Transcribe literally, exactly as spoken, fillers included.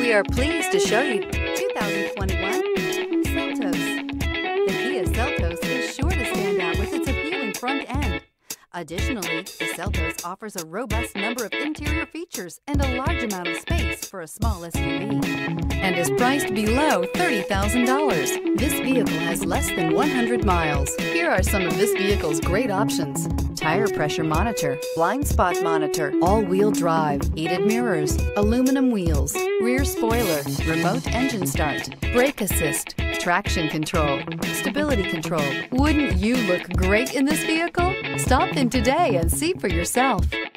We are pleased to show you two thousand twenty-one Seltos. The Kia Seltos is sure to stand out with its appealing front end. Additionally, the Seltos offers a robust number of interior features and a large amount of space for a small S U V, and is priced below thirty thousand dollars. This vehicle has less than one hundred miles. Here are some of this vehicle's great options: tire pressure monitor, blind spot monitor, all-wheel drive, heated mirrors, aluminum wheels, rear spoiler, remote engine start, brake assist, traction control, stability control. Wouldn't you look great in this vehicle? Stop in today and see for yourself.